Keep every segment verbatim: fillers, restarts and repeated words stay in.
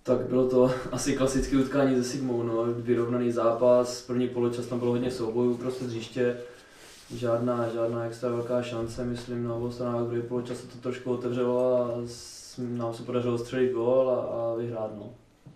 Tak bylo to asi klasické utkání se Sigmou, no. Vyrovnaný zápas, první poločas tam bylo hodně soubojů prostě hřiště, žádná, žádná extra velká šance, myslím, na obou stranách. Druhý poločas se to trošku otevřelo a nám se podařilo střelit gól a, a vyhrát, no.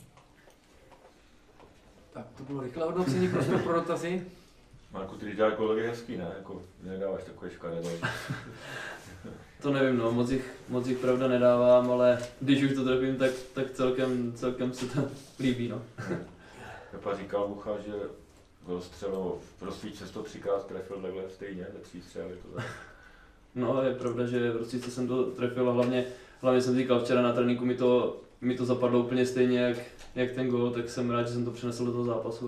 Tak to bylo rychlé hodnocení, prostor pro dotazy. Marku, ty děláš kolegy hezký, ne? Jako nedáváš takové škaredé. To nevím, no, moc jich, moc jich pravda nedávám, ale když už to trefím, tak, tak celkem, celkem se to líbí, no. Pepa říkal Bucha, že byl střel, prostě často třikrát trefil takhle stejně, ze tří střel, je to tak. No, je pravda, že prostě jsem to trefil a hlavně, hlavně jsem říkal včera na tréninku, mi to, mi to zapadlo úplně stejně jak, jak ten gól, tak jsem rád, že jsem to přenesl do toho zápasu.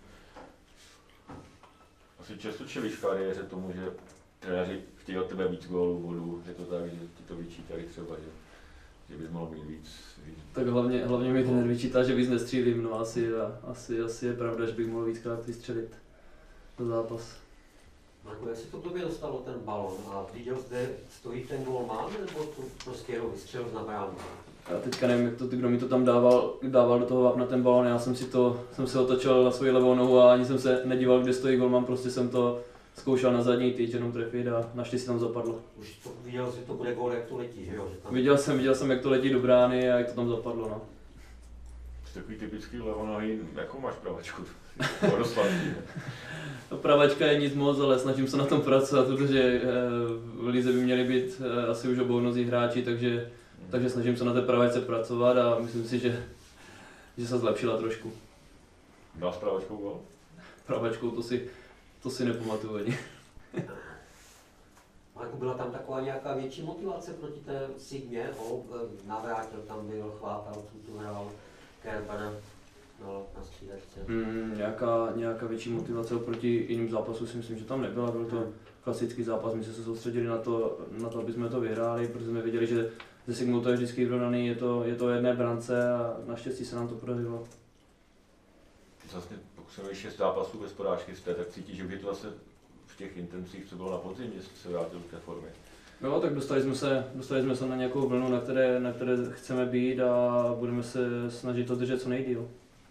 Asi často čelíš v kariéře tomu, že trenéři chtějí od tebe víc gólů, bodů, je to tak, že ti to vyčítali třeba, že, že bys mohl mít víc, víc. Tak hlavně, hlavně mi trenér vyčítá, že víc nestřílím, no asi, asi, asi je pravda, že bych mohl víckrát vystřelit do zápas. Marku, jak se to k tobě dostalo ten balon a viděl zde stojí ten golman, nebo to prostě jenom vystřelil na bránu? Já teďka nevím, jak to, kdo mi to tam dával, dával do toho vápna ten balon, já jsem si to, jsem se otočil na svoji levou nohu a ani jsem se nedíval, kde stojí golman, prostě jsem to zkoušel na zadní tyč jenom trefit a naštěstí tam zapadlo. Už to viděl, že to bude gól, jak to letí, že jo? Že tam... Viděl jsem, viděl jsem, jak to letí do brány a jak to tam zapadlo, no. Jsi takový typický levonohý, jakou máš pravačku? Pravačka je nic moc, ale snažím se na tom pracovat, protože v lize by měli být asi už obounozí hráči, takže, takže snažím se na té pravačce pracovat a myslím si, že, že se zlepšila trošku. Dal s pravačkou gól? Pravačkou to si, to si nepamatuju ani. Marku, byla tam taková nějaká větší motivace proti té Sigmě? O, Navrátil tam byl, Chvátal, tu hrál, Kerbana. No, na střídačce. Mm, nějaká, nějaká větší motivace oproti jiným zápasům si myslím, že tam nebyla. Byl to klasický zápas, my jsme se soustředili na to, na to, aby jsme to vyhráli, protože jsme věděli, že ze Sigmou to je vždycky vyrovnaný, je to, je to jedné brance a naštěstí se nám to podařilo. Vlastně, pokud jsme měli šest zápasů bez porážky jste, tak cítíš, že by to zase v těch intencích, co bylo na podzim, že jste se vrátil do té formy? Jo, tak dostali jsme se, dostali jsme se na nějakou vlnu, na které, na které chceme být a budeme se snažit to držet co nejdýl.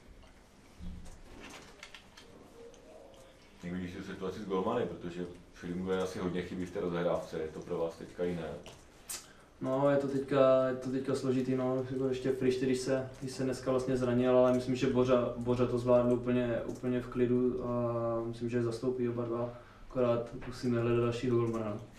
Jak vidíš tu situaci s golmany, protože Filipů asi hodně chybí v té rozehrávce, je to pro vás teďka jiné? No, je to teďka, je to teďka složitý, no, ještě Frišty, když se, když se dneska vlastně zranil, ale myslím, že Bořa, Bořa to zvládl úplně, úplně v klidu a myslím, že zastoupí oba dva, akorát musíme hledat dalšího golmana.